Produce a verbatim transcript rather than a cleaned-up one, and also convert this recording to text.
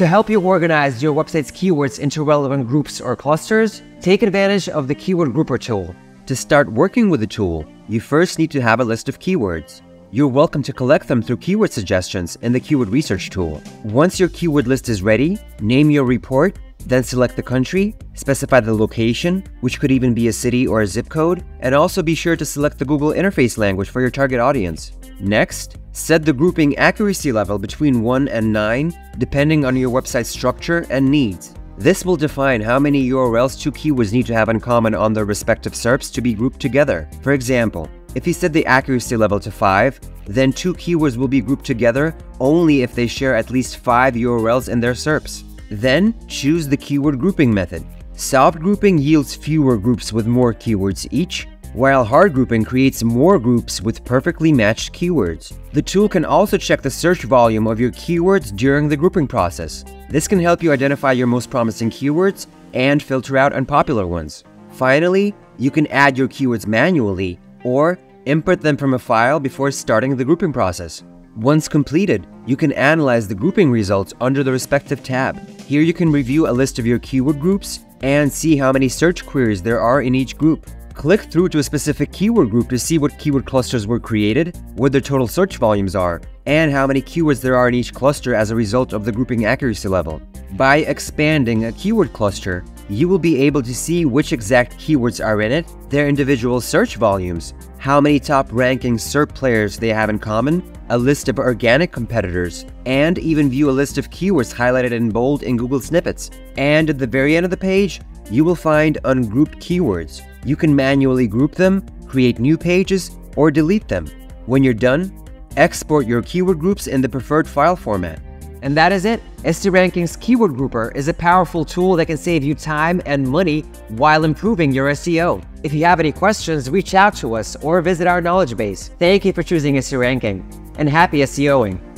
To help you organize your website's keywords into relevant groups or clusters, take advantage of the Keyword Grouper tool. To start working with the tool, you first need to have a list of keywords. You're welcome to collect them through keyword suggestions in the Keyword Research tool. Once your keyword list is ready, name your report, then select the country, specify the location, which could even be a city or a zip code, and also be sure to select the Google interface language for your target audience. Next, set the grouping accuracy level between one and nine, depending on your website's structure and needs. This will define how many U R Ls two keywords need to have in common on their respective S E R Ps to be grouped together. For example, if you set the accuracy level to five, then two keywords will be grouped together only if they share at least five U R Ls in their S E R Ps. Then, choose the keyword grouping method. Soft grouping yields fewer groups with more keywords each, while hard grouping creates more groups with perfectly matched keywords. The tool can also check the search volume of your keywords during the grouping process. This can help you identify your most promising keywords and filter out unpopular ones. Finally, you can add your keywords manually or import them from a file before starting the grouping process. Once completed, you can analyze the grouping results under the respective tab. Here you can review a list of your keyword groups and see how many search queries there are in each group. Click through to a specific keyword group to see what keyword clusters were created, what their total search volumes are, and how many keywords there are in each cluster as a result of the grouping accuracy level. By expanding a keyword cluster, you will be able to see which exact keywords are in it, their individual search volumes, how many top-ranking S E R P players they have in common, a list of organic competitors, and even view a list of keywords highlighted in bold in Google Snippets. And at the very end of the page, you will find ungrouped keywords. You can manually group them, create new pages, or delete them. When you're done, export your keyword groups in the preferred file format. And that is it. SERanking's Keyword Grouper is a powerful tool that can save you time and money while improving your S E O. If you have any questions, reach out to us or visit our knowledge base. Thank you for choosing SERanking, and happy SEOing!